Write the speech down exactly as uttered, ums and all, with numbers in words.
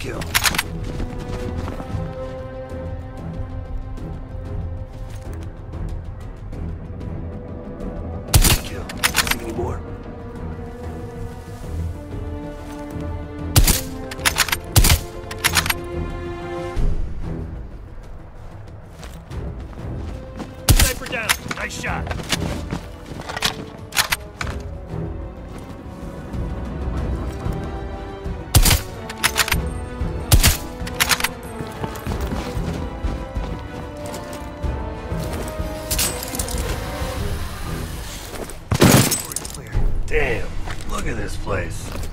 kill. Kill. See any more? Sniper down. Nice shot. Damn, look at this place.